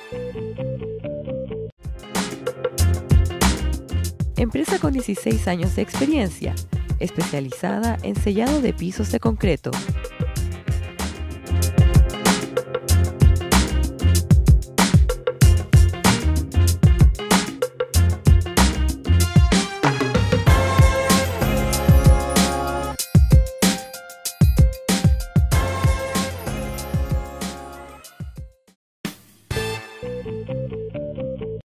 Empresa con 16 años de experiencia, especializada en sellado de pisos de concreto.